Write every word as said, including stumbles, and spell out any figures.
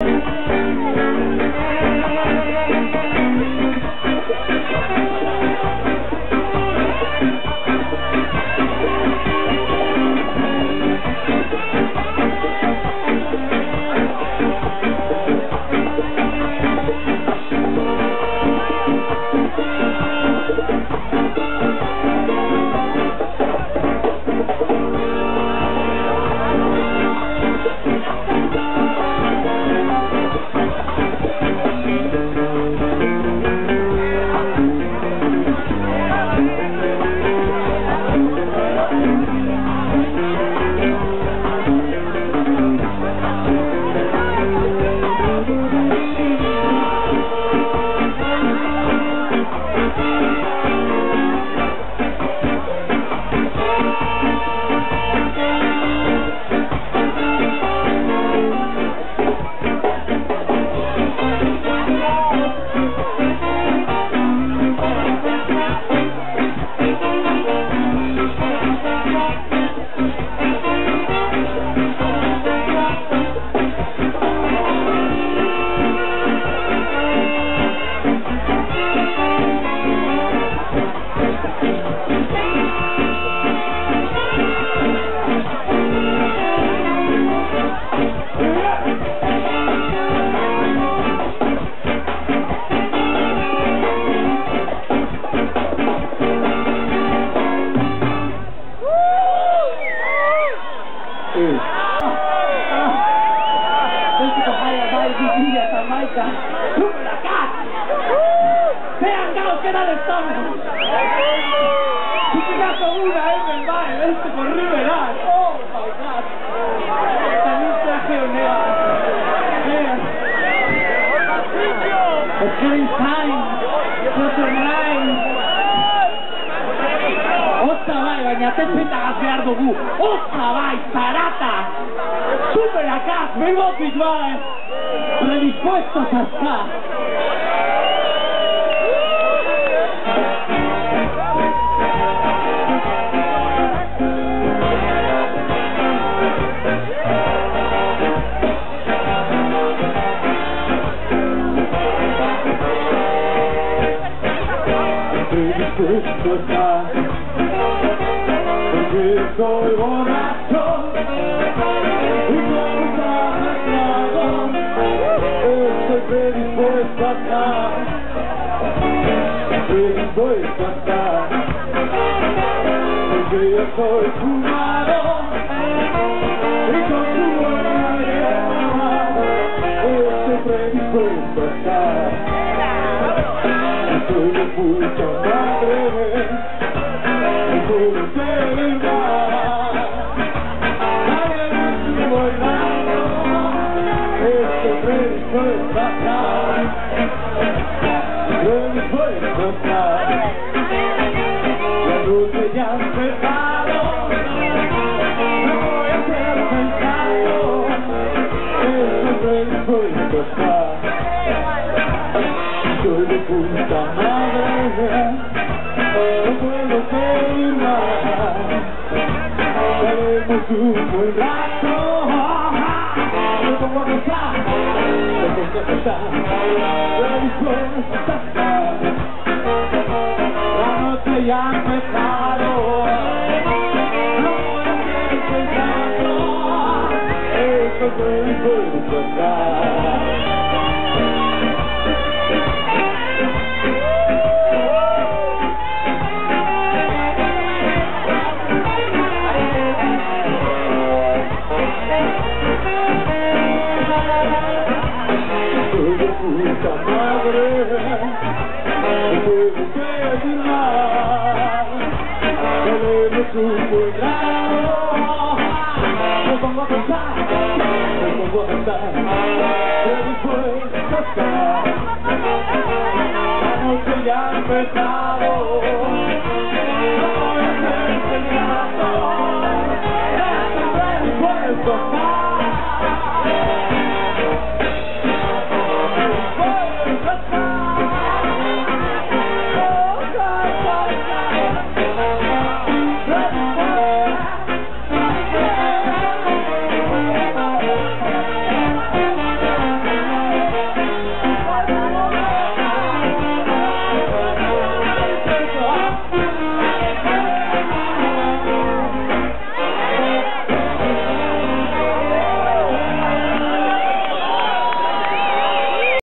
Vean, Gao, ¿qué tal estamos? Si te das una M, vale, este por Riveral. Oh my god. También traje un nea. The killing time. Super nine. Osta bai, baina tezpeta behar dugu. Osta bai, zarata. Superakaz, begotik bai. Predispuestos a estar. Predispuesto está, porque soy borracho y nunca me trago. Estoy predispuesto a estar, predispuesto a estar, porque yo soy fumado y con tu buena hierba. Estoy predispuesto a estar. Soy de puta madre, no puedo ser más. Nadie me estuvo bailando, estoy predispuesto a estar, predispuesto a estar. La noche ya ha empezado, no voy a ser pensando, estoy predispuesto a estar. Soy de puta madre, no puedo seguir más. Daremos un buen rato, me pongo a pensar, me pongo a pensar, predispuesto a estar. La noche ya ha empezado, no voy a seguir pensando, estoy predispuesto a estar. Puta madre, no puedo seguir más. Queremos un buen grado, me pongo a pensar, me pongo a pensar, predispuesto a estar. La noche ya ha empezado.